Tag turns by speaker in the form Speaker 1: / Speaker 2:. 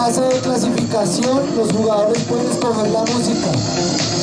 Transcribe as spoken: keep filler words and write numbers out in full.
Speaker 1: fase de clasificación, los jugadores pueden escoger la música.